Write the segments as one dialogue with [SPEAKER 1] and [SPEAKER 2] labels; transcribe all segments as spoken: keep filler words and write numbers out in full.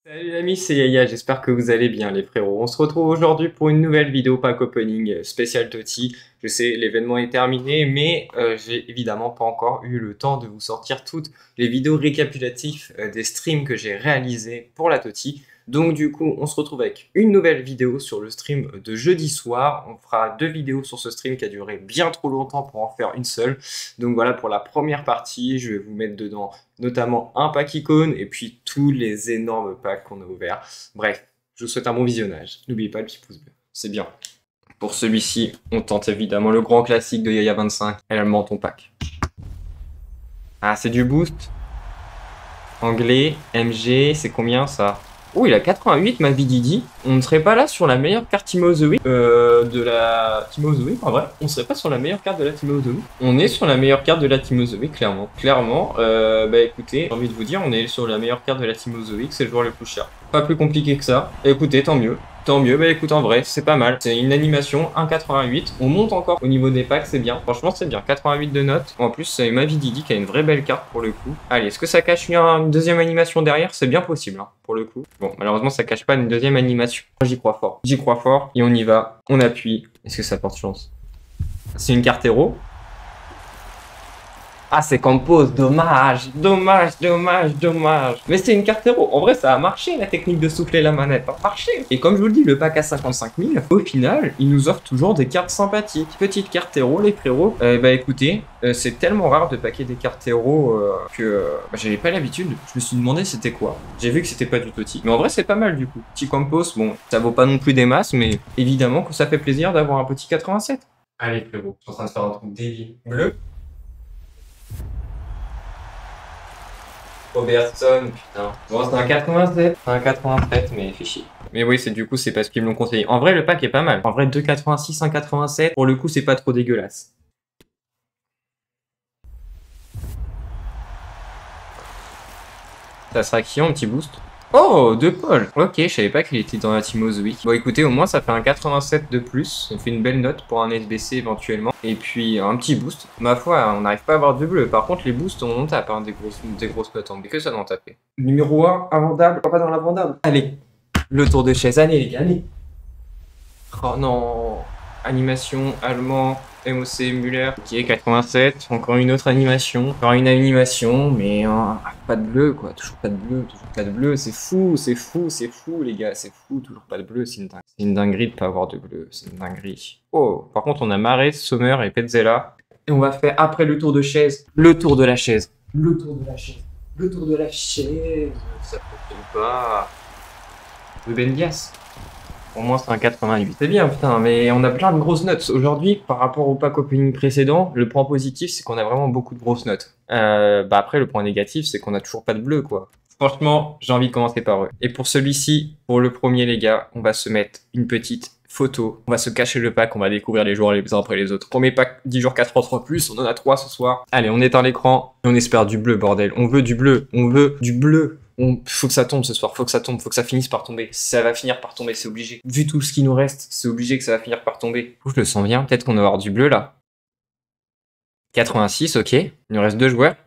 [SPEAKER 1] Salut les amis, c'est Yaya, j'espère que vous allez bien les frérots. On se retrouve aujourd'hui pour une nouvelle vidéo pack opening spécial Totti. Je sais, l'événement est terminé, mais euh, j'ai évidemment pas encore eu le temps de vous sortir toutes les vidéos récapitulatives euh, des streams que j'ai réalisés pour la Totti. Donc du coup, on se retrouve avec une nouvelle vidéo sur le stream de jeudi soir. On fera deux vidéos sur ce stream qui a duré bien trop longtemps pour en faire une seule. Donc voilà, pour la première partie, je vais vous mettre dedans notamment un pack icône et puis tous les énormes packs qu'on a ouverts. Bref, je vous souhaite un bon visionnage. N'oubliez pas le petit pouce bleu, c'est bien. Pour celui-ci, on tente évidemment le grand classique de Yaya vingt-cinq, et le menton pack. Ah, c'est du boost. Anglais, M G, c'est combien ça? Oh, il a quatre-vingt-huit, ma vie Didi. On ne serait pas là sur la meilleure carte Team of the Week euh, de la Team of the Week, en vrai. On serait pas sur la meilleure carte de la Team of the Week. On est sur la meilleure carte de la Team of the Week, clairement. Clairement, euh, bah écoutez, j'ai envie de vous dire, on est sur la meilleure carte de la Team of the Week, c'est le joueur le plus cher. Pas plus compliqué que ça. Et écoutez, tant mieux. Tant mieux, bah écoute, en vrai, c'est pas mal. C'est une animation, un virgule quatre-vingt-huit. On monte encore au niveau des packs, c'est bien. Franchement, c'est bien. quatre-vingt-huit de notes. En plus, c'est ma vie Didi qui a une vraie belle carte pour le coup. Allez, est-ce que ça cache une deuxième animation derrière? C'est bien possible, hein, pour le coup. Bon, malheureusement, ça cache pas une deuxième animation. J'y crois fort. J'y crois fort. Et on y va. On appuie. Est-ce que ça porte chance? C'est une carte héros. Ah, c'est Campos, dommage, dommage, dommage, dommage. Mais c'est une carte héros. En vrai, ça a marché, la technique de souffler la manette. A marché. Et comme je vous le dis, le pack à cinquante-cinq mille, au final, il nous offre toujours des cartes sympathiques. Petite carte héros, les frérots. Euh, bah écoutez, euh, c'est tellement rare de packer des cartes héros euh, que euh, bah, j'avais pas l'habitude. Je me suis demandé c'était quoi. J'ai vu que c'était pas du Totti. Mais en vrai, c'est pas mal du coup. Petit Campos, bon, ça vaut pas non plus des masses, mais évidemment que ça fait plaisir d'avoir un petit quatre-vingt-sept. Allez, frérot, je suis en train de faire un truc débile. Bleu. Robertson, putain. Bon, c'est un quatre-vingt-sept. C'est un quatre-vingt-sept, mais fait chier. Mais oui, c'est du coup, c'est parce qu'ils me l'ont conseillé. En vrai, le pack est pas mal. En vrai, deux quatre-vingt-six, un quatre-vingt-sept. Pour le coup, c'est pas trop dégueulasse. Ça sera qui en petit boost? Oh, De Paul. Ok, je savais pas qu'il était dans la Team of the Week. Bon, écoutez, au moins, ça fait un quatre-vingt-sept de plus. Ça fait une belle note pour un S B C éventuellement. Et puis, un petit boost. Ma foi, on n'arrive pas à avoir de bleu. Par contre, les boosts, on en tape, hein, des grosses, des grosses notes. On fait que ça d'en taper. Numéro un, invendable. Pas dans l'invendable. Allez, le tour de chaise. Allez, les gars, allez. Oh non. Animation, allemand, M O C, Müller. Ok, quatre-vingt-sept. Encore une autre animation. Encore une animation, mais hein, pas de bleu, quoi. Toujours pas de bleu, toujours pas de bleu. C'est fou, c'est fou, c'est fou, les gars. C'est fou, toujours pas de bleu. C'est une, dingue... une dinguerie de pas avoir de bleu. C'est une dinguerie. Oh, par contre, on a Mahrez, Sommer et Petzela. Et on va faire, après le tour de chaise, le tour de la chaise. Le tour de la chaise. Le tour de la chaise. Ça fonctionne pas. Ruben Dias. Au moins c'est un quatre-vingt-huit. C'est bien putain, mais on a plein de grosses notes. Aujourd'hui, par rapport au pack opening précédent, le point positif c'est qu'on a vraiment beaucoup de grosses notes. Euh, bah après le point négatif c'est qu'on a toujours pas de bleu quoi. Franchement, j'ai envie de commencer par eux. Et pour celui-ci, pour le premier les gars, on va se mettre une petite photo. On va se cacher le pack, on va découvrir les joueurs les uns après les autres. Premier pack dix jours quatre trois plus, on en a trois ce soir. Allez, on éteint l'écran et on espère du bleu bordel. On veut du bleu, on veut du bleu. On... Faut que ça tombe ce soir, faut que ça tombe, faut que ça finisse par tomber. Ça va finir par tomber, c'est obligé. Vu tout ce qui nous reste, c'est obligé que ça va finir par tomber. Ouh, je le sens bien, peut-être qu'on va avoir du bleu là. quatre-vingt-six, ok. Il nous reste deux joueurs.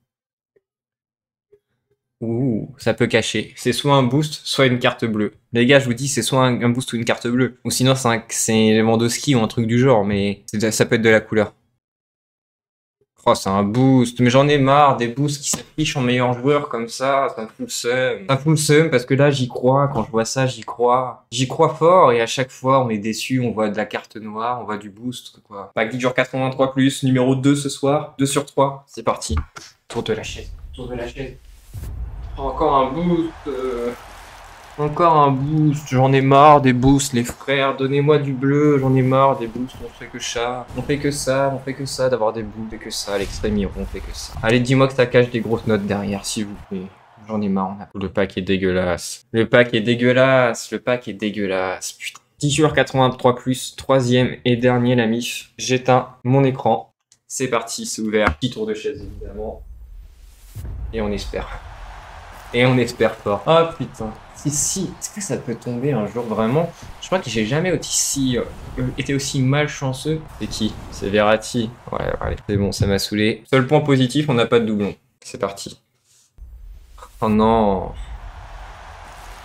[SPEAKER 1] Ouh, ça peut cacher. C'est soit un boost, soit une carte bleue. Les gars, je vous dis, c'est soit un, un boost ou une carte bleue. Ou sinon, c'est Lewandowski ou un truc du genre, mais ça peut être de la couleur. Oh, c'est un boost, mais j'en ai marre des boosts qui s'affichent en meilleur joueur comme ça, ça me fout le seum. Ça me fout le seum parce que là, j'y crois, quand je vois ça, j'y crois. J'y crois fort et à chaque fois, on est déçu, on voit de la carte noire, on voit du boost, quoi. Pack dix jours quatre-vingt-trois plus, numéro deux ce soir, deux sur trois, c'est parti. Tour de la chaise, tour de la chaise. Oh, encore un boost, euh... Encore un boost, j'en ai marre des boosts les frères, donnez-moi du bleu, j'en ai marre des boosts, on fait que ça, on fait que ça, on fait que ça d'avoir des boosts, on fait que ça, l'extrémiro, on fait que ça. Allez, dis-moi que ça cache des grosses notes derrière, s'il vous plaît. J'en ai marre, on a... Le pack est dégueulasse. Le pack est dégueulasse, le pack est dégueulasse, putain. dix jours quatre-vingt-trois plus, troisième et dernier la mif. J'éteins mon écran. C'est parti, c'est ouvert. Petit tour de chaise évidemment. Et on espère. Et on espère fort. Oh putain. Si, si, est-ce que ça peut tomber un jour vraiment? Je crois que j'ai jamais aussi, euh, été aussi malchanceux. C'est qui? C'est Verratti. Ouais, allez, c'est bon, ça m'a saoulé. Seul point positif, on n'a pas de doublon. C'est parti. Oh non.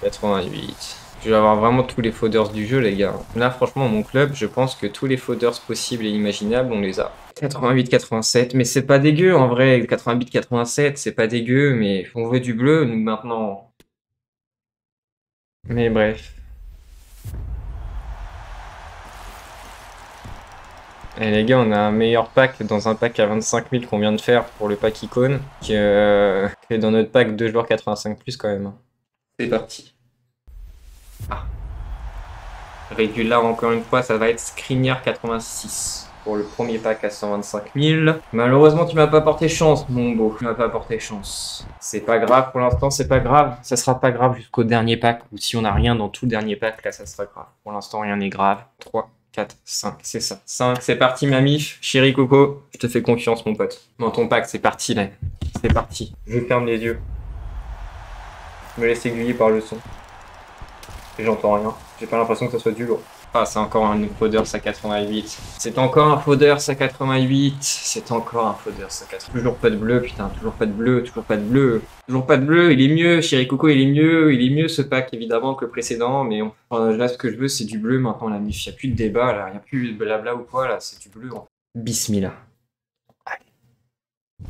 [SPEAKER 1] quatre-vingt-huit. Je vais avoir vraiment tous les fodders du jeu, les gars. Là, franchement, mon club, je pense que tous les fodders possibles et imaginables, on les a. quatre-vingt-huit quatre-vingt-sept, mais c'est pas dégueu en vrai. quatre-vingt-huit quatre-vingt-sept, c'est pas dégueu, mais on veut du bleu, nous, maintenant. Mais bref. Et les gars, on a un meilleur pack dans un pack à vingt-cinq mille qu'on vient de faire pour le pack icône que, euh, que dans notre pack deux joueurs quatre-vingt-cinq plus quand même. C'est parti. Ah. Régular encore une fois, ça va être Skriniar quatre-vingt-six pour le premier pack à cent vingt-cinq mille. Malheureusement, tu m'as pas porté chance, mon beau. Tu m'as pas porté chance. C'est pas grave pour l'instant, c'est pas grave. Ça sera pas grave jusqu'au dernier pack. Ou si on a rien dans tout le dernier pack, là, ça sera grave. Pour l'instant, rien n'est grave. trois, quatre, cinq, c'est ça. cinq, c'est parti, ma mif. Chéri Coco, je te fais confiance, mon pote. Dans ton pack, c'est parti, là. C'est parti. Je ferme les yeux. Je me laisse aiguiller par le son. Et j'entends rien. J'ai pas l'impression que ça soit du lourd. Ah, c'est encore un fodder, ça quatre-vingt-huit. C'est encore un fodder, ça quatre-vingt-huit. C'est encore un fodder, ça quatre-vingt-huit. Toujours pas de bleu, putain. Toujours pas de bleu, toujours pas de bleu. Toujours pas de bleu, il est mieux. Chéri Coco, il est mieux. Il est mieux ce pack, évidemment, que le précédent. Mais on... enfin, là, ce que je veux, c'est du bleu maintenant, la mif. Il n'y a plus de débat, là. Il n'y a plus de blabla ou quoi, là. C'est du bleu. Hein. Bismillah. Allez.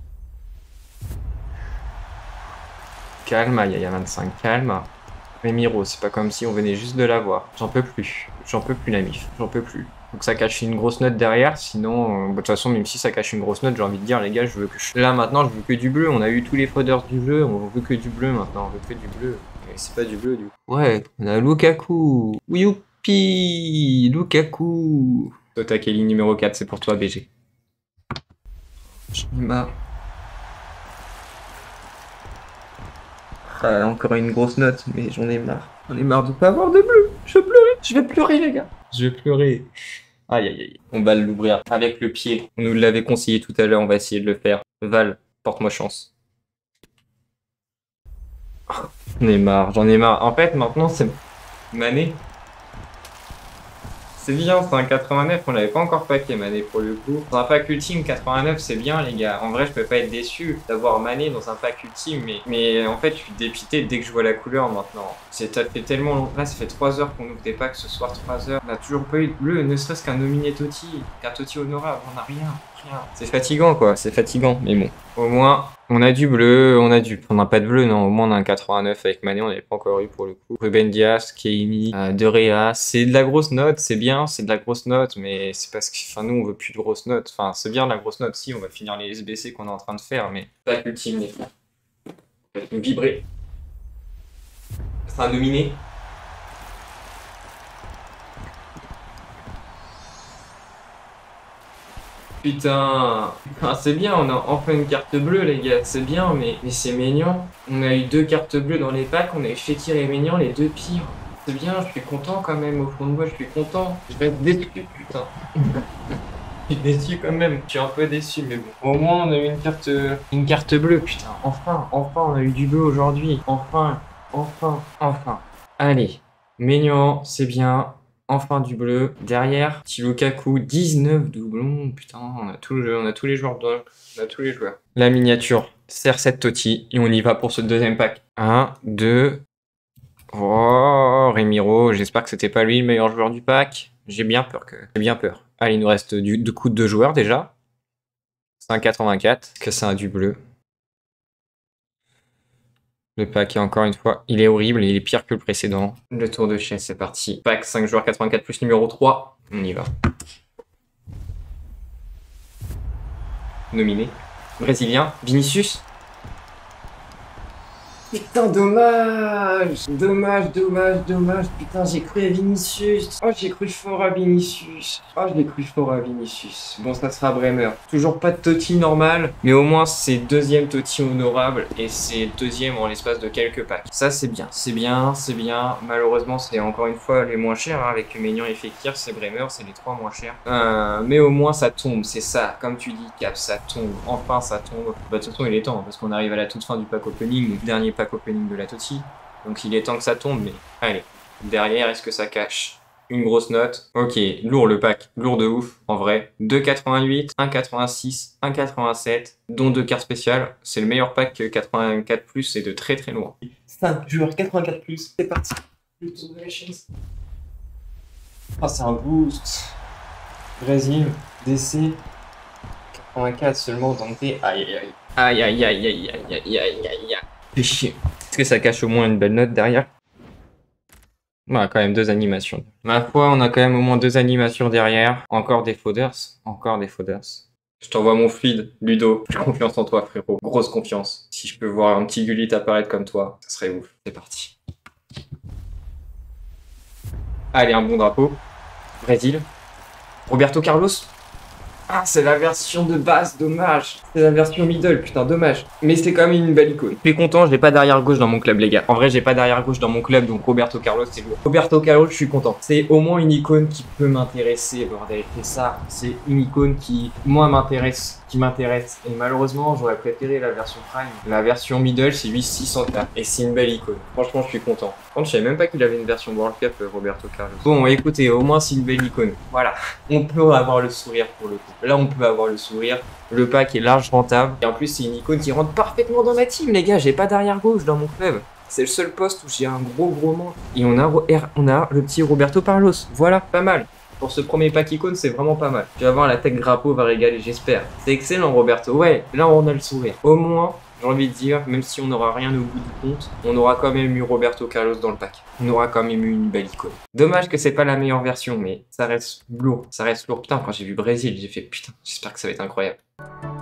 [SPEAKER 1] Calme, il y a vingt-cinq, calme. Mais Miro, c'est pas comme si on venait juste de l'avoir. J'en peux plus. J'en peux plus la mif. J'en peux plus. Donc ça cache une grosse note derrière. Sinon, euh, de toute façon, même si ça cache une grosse note, j'ai envie de dire, les gars, je veux que je... Là, maintenant, je veux que du bleu. On a eu tous les fodders du jeu. On veut que du bleu maintenant. On veut que du bleu. Et c'est pas du bleu, du coup. Ouais, on a Lukaku. Youpi Lukaku. Toi, Kelly numéro quatre, c'est pour toi, B G. J'en ai marre. Ah, encore une grosse note, mais j'en ai marre. J'en ai marre de pas avoir de bleu. Je vais pleurer. Je vais pleurer, les gars. Je vais pleurer. Aïe, aïe, aïe. On va l'ouvrir avec le pied. On nous l'avait conseillé tout à l'heure. On va essayer de le faire. Val, porte-moi chance. J'en ai marre. J'en ai marre. En fait, maintenant, c'est Mané. C'est bien, c'est un quatre-vingt-neuf, on l'avait pas encore packé Mané pour le coup. Dans un pack ultime, quatre-vingt-neuf c'est bien les gars. En vrai je peux pas être déçu d'avoir Mané dans un pack ultime, mais, mais en fait je suis dépité dès que je vois la couleur maintenant. Ça fait tellement longtemps, là ça fait trois heures qu'on ouvre des packs ce soir, trois heures. On a toujours pas eu de bleu, ne serait-ce qu'un nominé Totti, qu'un Totti honorable, on a rien. C'est fatigant quoi, c'est fatigant, mais bon. Au moins, on a du bleu, on a du... On n'a pas de bleu, non, au moins on a un quatre-vingt-neuf avec Mané, on n'avait pas encore eu pour le coup. Ruben Dias, Keini, euh, De Rea, c'est de la grosse note, c'est bien, c'est de la grosse note, mais c'est parce que, enfin, nous on veut plus de grosses notes. Enfin, c'est bien de la grosse note, si, on va finir les S B C qu'on est en train de faire, mais pas ultime les frères. Ça va nous vibrer. C'est un nominé. Putain, ah, c'est bien, on a enfin une carte bleue les gars, c'est bien, mais, mais c'est mignon. On a eu deux cartes bleues dans les packs, on a eu Fekir et Maignan, les deux pires. C'est bien, je suis content quand même, au fond de moi, je suis content. Je vais être déçu, putain. Je suis déçu quand même, je suis un peu déçu, mais bon. Au moins on a eu une carte, une carte bleue, putain. Enfin, enfin, on a eu du bleu aujourd'hui. Enfin, enfin, enfin. Allez, Maignan, c'est bien. Enfin du bleu. Derrière, petit Lukaku, dix-neuf doublons. Putain, on a, tout le, on a tous les joueurs. De, on a tous les joueurs. La miniature, C R sept Totti. Et on y va pour ce deuxième pack. un, deux. Oh, Remiro. J'espère que c'était pas lui le meilleur joueur du pack. J'ai bien peur que. J'ai bien peur. Allez, il nous reste du, deux coups de deux joueurs déjà. C'est un quatre-vingt-quatre. Que c'est un du bleu. Le pack, encore une fois, il est horrible et il est pire que le précédent. Le tour de chaise, c'est parti. Pack cinq joueurs quatre-vingt-quatre plus numéro trois. On y va. Nominé. Brésilien. Vinicius. Putain, dommage. Dommage, dommage, dommage. Putain, j'ai cru à Vinicius. Oh, j'ai cru fort à Vinicius. Oh, je l'ai cru fort à Vinicius. Bon, ça sera Bremer. Toujours pas de Totti normal, mais au moins c'est deuxième Totti honorable et c'est deuxième en l'espace de quelques packs. Ça, c'est bien. C'est bien, c'est bien. Malheureusement, c'est encore une fois les moins chers. Hein, avec Maignan et Fekir, c'est Bremer, c'est les trois moins chers. Euh, mais au moins, ça tombe. C'est ça. Comme tu dis, Cap, ça tombe. Enfin, ça tombe. Bah, de toute façon, il est temps parce qu'on arrive à la toute fin du pack opening, le dernier pack opening de la Totti, donc il est temps que ça tombe, mais allez, derrière, est-ce que ça cache une grosse note. Ok, lourd le pack, lourd de ouf, en vrai. deux quatre-vingt-huit, un quatre-vingt-six, un quatre-vingt-sept, dont deux cartes spéciales. C'est le meilleur pack que quatre-vingt-quatre plus, c'est de très très loin. cinq joueurs quatre-vingt-quatre plus, c'est parti. Ah, c'est un boost. Brésil, D C, quatre-vingt-quatre seulement, donc aïe aïe aïe. Aïe aïe aïe aïe aïe aïe aïe aïe. Fais chier. Est-ce que ça cache au moins une belle note derrière? On a quand même deux animations. Ma foi, on a quand même au moins deux animations derrière. Encore des folders. Encore des folders. Je t'envoie mon feed, Ludo. J'ai confiance en toi, frérot. Grosse confiance. Si je peux voir un petit Gullit apparaître comme toi, ça serait ouf. C'est parti. Allez, un bon drapeau. Brésil. Roberto Carlos. Ah, c'est la version de base, dommage. C'est la version middle, putain, dommage. Mais c'est quand même une belle icône. Je suis content, j'ai pas d'arrière gauche dans mon club, les gars. En vrai, j'ai pas d'arrière gauche dans mon club, donc Roberto Carlos, c'est lourd. Roberto Carlos, je suis content. C'est au moins une icône qui peut m'intéresser, bordel. Et ça, c'est une icône qui, moi, m'intéresse. Qui m'intéresse. Et malheureusement, j'aurais préféré la version Prime. La version middle, c'est huit six cents K. Et c'est une belle icône. Franchement, je suis content. Par contre, je savais même pas qu'il avait une version World Cup, Roberto Carlos. Bon, écoutez, au moins, c'est une belle icône. Voilà. On peut avoir le sourire pour le coup. Là, on peut avoir le sourire. Le pack est large, rentable. Et en plus, c'est une icône qui rentre parfaitement dans ma team, les gars. J'ai pas d'arrière gauche dans mon club. C'est le seul poste où j'ai un gros gros manque. Et on a, on a le petit Roberto Carlos. Voilà, pas mal. Pour ce premier pack icône, c'est vraiment pas mal. Tu vas voir, la tech Grappo va régaler, j'espère. C'est excellent, Roberto. Ouais, là, on a le sourire. Au moins, j'ai envie de dire, même si on n'aura rien au bout du compte, on aura quand même eu Roberto Carlos dans le pack. On aura quand même eu une belle icône. Dommage que c'est pas la meilleure version, mais ça reste lourd. Ça reste lourd. Putain, quand j'ai vu Brésil, j'ai fait putain, j'espère que ça va être incroyable.